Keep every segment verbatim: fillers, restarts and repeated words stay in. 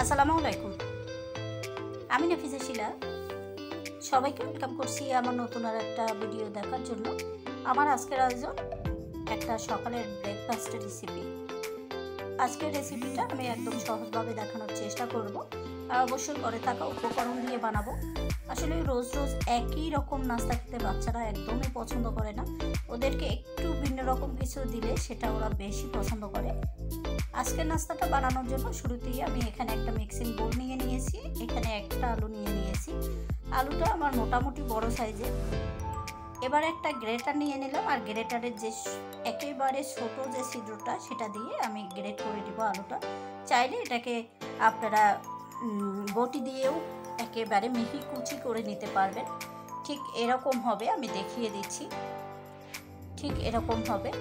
আসসালামু আলাইকুম। আমি নাফিসা শিলা। সবাইকে ওয়েলকাম করছি আমার নতুন আর একটা ভিডিও দেখার জন্য। আমার আজকের আয়োজন একটা সকালের ব্রেকফাস্টের রেসিপি। আজকের রেসিপিটা আমি একদম সহজভাবে দেখানোর চেষ্টা করব, আর অবশ্যই ঘরে থাকা উপকরণ দিয়ে বানাবো। আসলে রোজ রোজ একই রকম নাস্তা খেতে বাচ্চারা একদমই পছন্দ করে না। ওদেরকে একটু ভিন্ন রকম কিছু দিলে সেটা ওরা বেশি পছন্দ করে। আজকের নাস্তাটা বানানোর জন্য শুরুতেই আমি এখানে একটা মিক্সিং বোল নিয়ে নিয়েছি। এখানে একটা আলু নিয়ে নিয়েছি। আলুটা আমার মোটামুটি বড় সাইজের। এবার একটা গ্রেটার নিয়ে নিলাম, আর গ্রেটারের যে একেবারে ছোট যে ছিদ্রটা সেটা দিয়ে আমি গ্রেট করে দিব আলুটা। চাইলে এটাকে আপনারা বটি দিয়েও একেবারে মিহি কুচি করে নিতে পারবেন। ঠিক এরকম হবে, আমি দেখিয়ে দিচ্ছি। ঠিক এরকম হবে।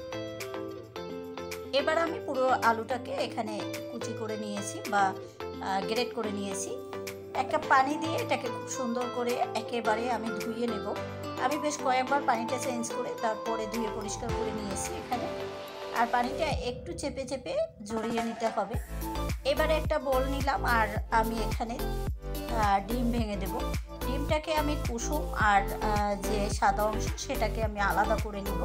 এবার আমি পুরো আলুটাকে এখানে কুচি করে নিয়েছি বা গ্রেট করে নিয়েছি। একটা পানি দিয়ে এটাকে খুব সুন্দর করে একেবারে আমি ধুয়ে নেব। আমি বেশ কয়েকবার পানিটা চেঞ্জ করে তারপরে ধুয়ে পরিষ্কার করে নিয়েছি এখানে। আর পানিটা একটু চেপে চেপে ঝরিয়ে নিতে হবে। এবারে একটা বোল নিলাম, আর আমি এখানে ডিম ভেঙে দেব। ডিমটাকে আমি কুসুম আর যে সাদা অংশ সেটাকে আমি আলাদা করে নিব।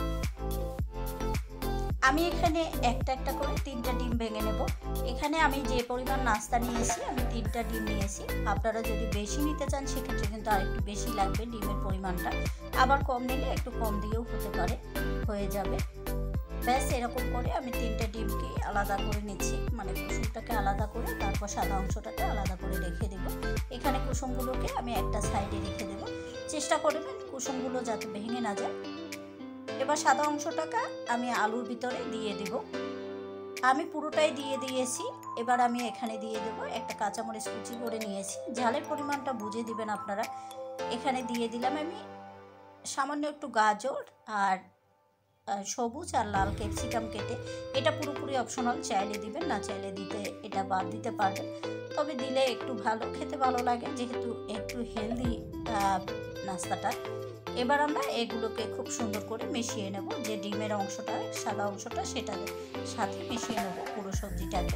আমি এখানে একটা একটা করে তিনটা ডিম ভেঙে নেব। এখানে আমি যে পরিমাণ নাস্তা নিয়েছি আমি তিনটা ডিম নিয়েছি। আপনারা যদি বেশি নিতে চান সেক্ষেত্রে কিন্তু আর একটু বেশি লাগবে ডিমের পরিমাণটা। আবার কম নিলে একটু কম দিয়েও হতে পারে, হয়ে যাবে। ব্যাস এরকম করে আমি তিনটা ডিমকে আলাদা করে নিচ্ছি, মানে কুসুমটাকে আলাদা করে তারপর সাদা অংশটাকে আলাদা করে রেখে দেব। এখানে কুসুমগুলোকে আমি একটা সাইডে রেখে দেব। চেষ্টা করবেন কুসুমগুলো যাতে ভেঙে না যায়। এবার সাদা অংশটাকে আমি আলুর ভিতরে দিয়ে দিব। আমি পুরোটাই দিয়ে দিয়েছি। এবার আমি এখানে দিয়ে দেব একটা কাঁচামরিচ কুচি করে নিয়েছি। ঝালের পরিমাণটা বুঝে দিবেন আপনারা। এখানে দিয়ে দিলাম আমি সামান্য একটু গাজর আর সবুজ আর লাল ক্যাপসিকাম কেটে। এটা পুরোপুরি অপশনাল, চাইলে দিবেন, না চাইলে দিতে এটা বাদ দিতে পারবেন। তবে দিলে একটু ভালো, খেতে ভালো লাগে, যেহেতু একটু হেলদি নাস্তাটা। এবার আমরা এগুলোকে খুব সুন্দর করে মিশিয়ে নেব। যে ডিমের অংশটা সাদা অংশটা সেটার সাথে মিশিয়ে নেব পুরো সবজিটাকে।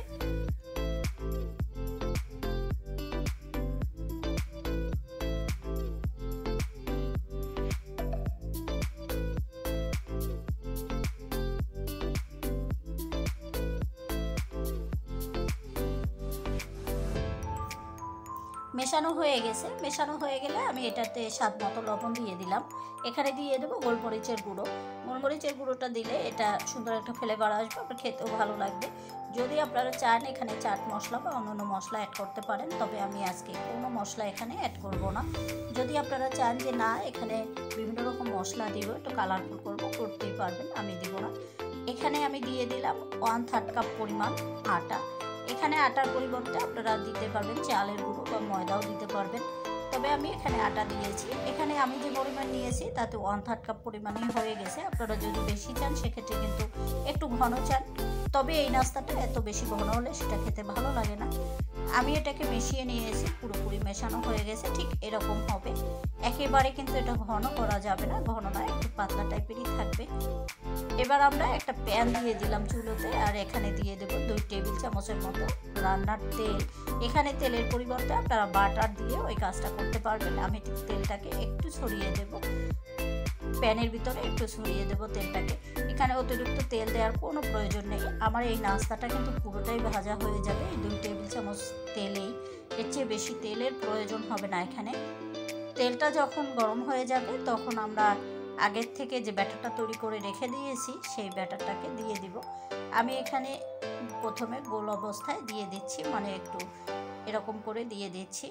মেশানো হয়ে গেছে। মেশানো হয়ে গেলে আমি এটাতে স্বাদ মতো লবণ দিয়ে দিলাম। এখানে দিয়ে দেবো গোলমরিচের গুঁড়ো। গোলমরিচের গুঁড়োটা দিলে এটা সুন্দর একটা ফ্লেভার আসবে, আবার খেতেও ভালো লাগবে। যদি আপনারা চান এখানে চাট মশলা বা অন্যান্য মশলা অ্যাড করতে পারেন, তবে আমি আজকে কোনো মশলা এখানে অ্যাড করব না। যদি আপনারা চান যে না এখানে বিভিন্ন রকম মশলা দিব, একটু কালারফুল করবো, করতেই পারবেন, আমি দিব না। এখানে আমি দিয়ে দিলাম ওয়ান থার্ড কাপ পরিমাণ আটা। এখানে আটার পরিবর্তে আপনারা দিতে পারবেন চালের গুঁড়ো বা ময়দাও দিতে পারবেন, তবে আমি এখানে আটা দিয়েছি। এখানে আমি যে পরিমাণ নিয়েছি তাতে ওয়ান থার্ড কাপ পরিমাণই হয়ে গেছে। আপনারা যদি বেশি চান সেক্ষেত্রে কিন্তু একটু ঘন চান, তবে এই নাস্তাটা এত বেশি ঘন হলে সেটা খেতে ভালো লাগে না। আমি এটাকে মিশিয়ে নিয়েছি, পুরোপুরি মেশানো হয়ে গেছে। ঠিক এরকম হবে। একেবারে কিন্তু এটা ঘন করা যাবে না, ঘন না, একটু পাতলা টাইপেরই থাকবে। এবার আমরা একটা প্যান দিয়ে দিলাম চুলোতে, আর এখানে দিয়ে দেবো দুই টেবিল চামচের মতো রান্নার তেল। এখানে তেলের পরিবর্তে আপনারা বাটার দিয়ে ওই কাজটা করতে পারবেন। আমি তেলটাকে একটু ছড়িয়ে দেব প্যানের ভিতরে, একটু ছড়িয়ে দেব তেলটাকে। এখানে অতিরিক্ত তেল দেওয়ার কোনো প্রয়োজন নেই। আমার এই নাস্তাটা কিন্তু পুরোটাই ভাজা হয়ে যাবে এই দুই টেবিল চামচ তেলেই। এর চেয়ে বেশি তেলের প্রয়োজন হবে না এখানে। তেলটা যখন গরম হয়ে যাবে তখন আমরা আগের থেকে যে ব্যাটারটা তৈরি করে রেখে দিয়েছি সেই ব্যাটারটাকে দিয়ে দিব। আমি এখানে প্রথমে গোল অবস্থায় দিয়ে দিচ্ছি, মানে একটু এরকম করে দিয়ে দিচ্ছি।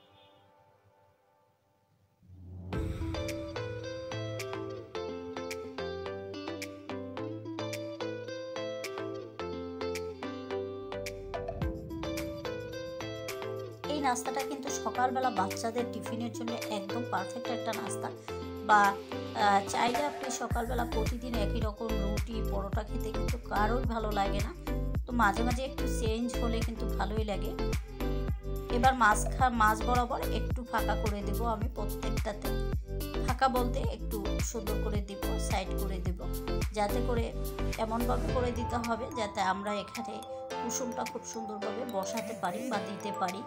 এই নাস্তাটা কিন্তু সকালবেলা বাচ্চাদের টিফিনের জন্য একদম পারফেক্ট একটা নাস্তা। বা চাইলে আপনি সকালবেলা প্রতিদিন একই রকম রুটি পরোটা খেতে কিন্তু কারোই ভালো লাগে না, তো মাঝে মাঝে একটু চেঞ্জ হলে কিন্তু ভালোই লাগে। এবার মাছ খা মাছ বরাবর একটু ফাঁকা করে দেব আমি প্রত্যেকটাতে। ফাঁকা বলতে একটু সুন্দর করে দিব, সাইড করে দেব, যাতে করে এমনভাবে করে দিতে হবে যাতে আমরা এখানে কুসুমটা খুব সুন্দরভাবে বসাতে পারি বা দিতে পারি।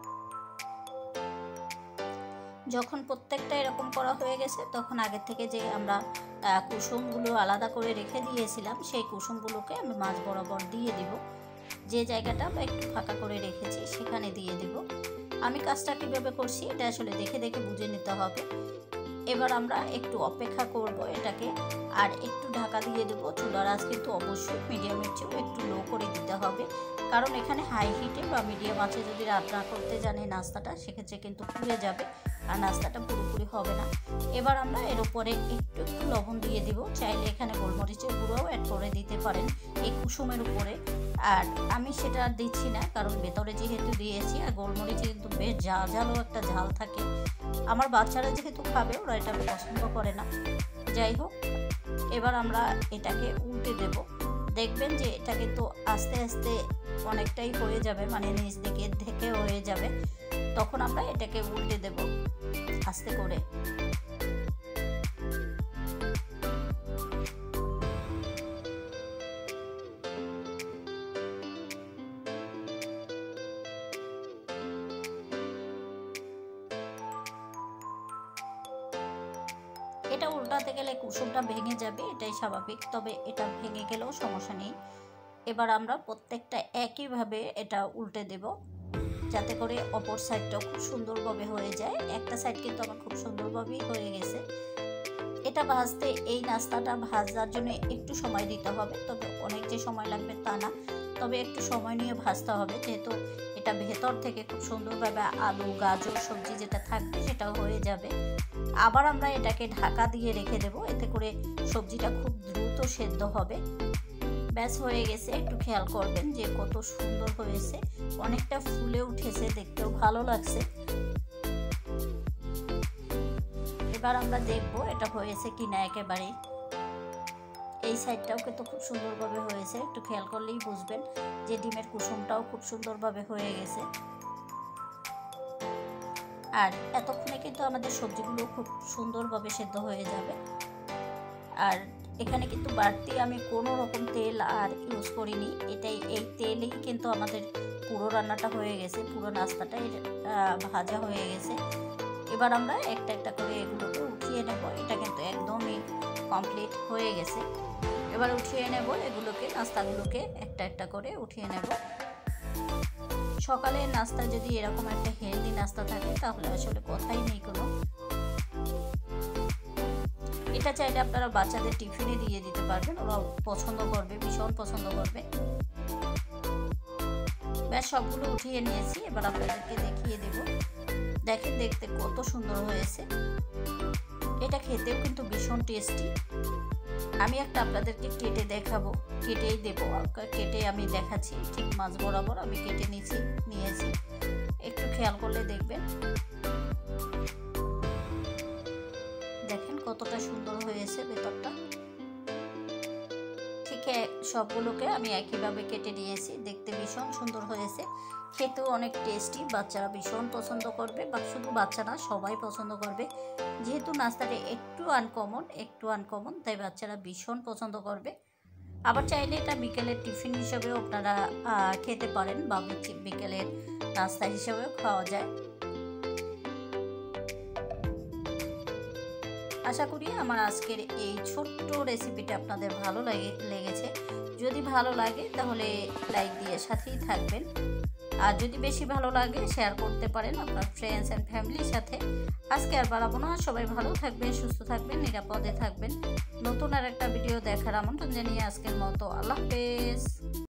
যখন প্রত্যেকটা এরকম করা হয়ে গেছে তখন আগের থেকে যে আমরা কুসুমগুলো আলাদা করে রেখে দিয়েছিলাম সেই কুসুমগুলোকে আমি মাছ বরাবর দিয়ে দিব। যে জায়গাটা আমরা একটু ফাঁকা করে রেখেছি সেখানে দিয়ে দেব। আমি কাজটা কীভাবে করছি এটা আসলে দেখে দেখে বুঝে নিতে হবে। এবার আমরা একটু অপেক্ষা করব এটাকে, আর একটু ঢাকা দিয়ে দেবো। চুলার আঁচ কিন্তু অবশ্যই মিডিয়ামের চেয়েও একটু লো করে দিতে হবে, কারণ এখানে হাই হিটে বা মিডিয়াম আঁচে যদি রান্না করতে জানি নাস্তাটা, সেক্ষেত্রে কিন্তু পুড়ে যাবে আর নাস্তাটা পুরোপুরি হবে না। এবার আমরা এর উপরে একটু একটু লবণ দিয়ে দিব। চাইলে এখানে গোলমরিচের গুঁড়োও অ্যাড করে দিতে পারেন এই কুসুমের উপরে, আর আমি সেটা আর দিচ্ছি না কারণ ভেতরে যেহেতু দিয়েছি, আর গোলমরিচে কিন্তু বেশ ঝাল ঝালও একটা ঝাল থাকে। আমার বাচ্চারা যেহেতু খাবে ওরা এটা পছন্দ করে না। যাই হোক, এবার আমরা এটাকে উল্টে দেব। দেখবেন যে এটা কিন্তু আস্তে আস্তে অনেকটাই হয়ে যাবে, মানে নিচ দিকে থেকে হয়ে যাবে। তখন আমরা এটাকে উল্টে দেব আস্তে করে। এটা উল্টাতে গেলে কুসুমটা ভেঙে যাবে, এটাই স্বাভাবিক, তবে এটা ভেঙে গেলেও সমস্যা নেই। এবার আমরা প্রত্যেকটা একইভাবে এটা উল্টে দেব যাতে করে অপর সাইডটাও খুব সুন্দরভাবে হয়ে যায়। একটা সাইড কিন্তু আমার খুব সুন্দরভাবেই হয়ে গেছে। এটা ভাজতে, এই নাস্তাটা ভাজার জন্য একটু সময় দিতে হবে, তবে অনেক যে সময় লাগবে তা না, তবে একটু সময় নিয়ে ভাজতে হবে, যেহেতু এটা ভেতর থেকে খুব সুন্দরভাবে আলু গাজর সবজি যেটা থাকবে সেটাও হয়ে যাবে। আবার আমরা এটাকে ঢাকা দিয়ে রেখে দেব, এতে করে সবজিটা খুব দ্রুত সেদ্ধ হবে। ব্যাস হয়ে গেছে। একটু খেয়াল করবেন যে কত সুন্দর হয়েছে, অনেকটা ফুলে উঠেছে, দেখতেও ভালো লাগছে। এবার আমরা দেখবো এটা হয়েছে কিনা একেবারেই। এই সাইডটাও কিন্তু খুব সুন্দরভাবে হয়েছে, একটু খেয়াল করলেই বুঝবেন যে ডিমের কুসুমটাও খুব সুন্দরভাবে হয়ে গেছে। আর এতক্ষণে কিন্তু আমাদের সবজিগুলো খুব সুন্দরভাবে সেদ্ধ হয়ে যাবে। আর এখানে কিন্তু বাড়তি আমি কোনো রকম তেল আর ইউজ করিনি, এটাই এই তেলেই কিন্তু আমাদের পুরো রান্নাটা হয়ে গেছে, পুরো নাস্তাটা ভাজা হয়ে গেছে। এবার আমরা একটা একটা করে এগুলোকে উঠিয়ে নেব। এটা কিন্তু একদমই কমপ্লিট হয়ে গেছে। এবার উঠিয়ে নেব এগুলোকে, নাস্তাগুলোকে একটা একটা করে উঠিয়ে নেব। সকালের নাস্তা যদি এরকম একটা হেলদি নাস্তা থাকে তাহলে আসলে কথাই নেই কোনো। এটা চাইলে আপনারা বাচ্চাদের টিফিনে দিয়ে দিতে পারবেন, ওরা পছন্দ করবে, ভীষণ পছন্দ করবে। ব্যাস সবগুলো উঠিয়ে নিয়েছি, এবার আপনাদেরকে দেখিয়ে দেব। দেখেন দেখতে কত সুন্দর হয়েছে, এটা খেতেও কিন্তু ভীষণ টেস্টি। আমি একটা আপনাদেরকে কেটে দেখাবো, কেটেই দেবো, কেটে আমি দেখাচ্ছি ঠিক মাছ বরাবর আমি কেটে নিয়েছি নিয়েছি একটু খেয়াল করলে দেখবেন। দেখেন কতটা সুন্দর হয়েছে ভেতরটা। ঠিক সবগুলোকে আমি একইভাবে কেটে নিয়েছি, দেখতে ভীষণ সুন্দর হয়েছে, খেতেও অনেক টেস্টি। বাচ্চারা ভীষণ পছন্দ করবে, বা শুধু বাচ্চা না সবাই পছন্দ করবে, যেহেতু নাস্তাটা একটু আনকমন একটু আনকমন তাই বাচ্চারা ভীষণ পছন্দ করবে। আবার চাইলে এটা বিকেলের টিফিন হিসেবেও আপনারা খেতে পারেন, বা বিকেলের নাস্তা হিসেবেও খাওয়া যায়। আশা করি আমার আজকের এই ছোট্ট রেসিপিটা আপনাদের ভালো লাগে লেগেছে। যদি ভালো লাগে তাহলে লাইক দিয়ে সাথেই থাকবেন, আর যদি বেশি ভালো লাগে শেয়ার করতে পারেন আপনার ফ্রেন্ডস অ্যান্ড ফ্যামিলির সাথে। আজকে আর বাড়াবো না, সবাই ভালো থাকবেন, সুস্থ থাকবেন, নিরাপদে থাকবেন। নতুন আর একটা ভিডিও দেখার আমন্ত্রণ জানিয়ে আজকের মতো আল্লাহ হাফেজ।